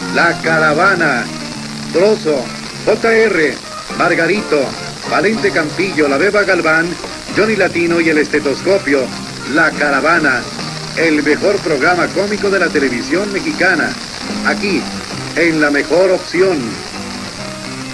La Caravana, Trozo, JR, Margarito, Valente Campillo, La Beba Galván, Johnny Latino y el Estetoscopio. La Caravana, el mejor programa cómico de la televisión mexicana. Aquí, en La Mejor Opción.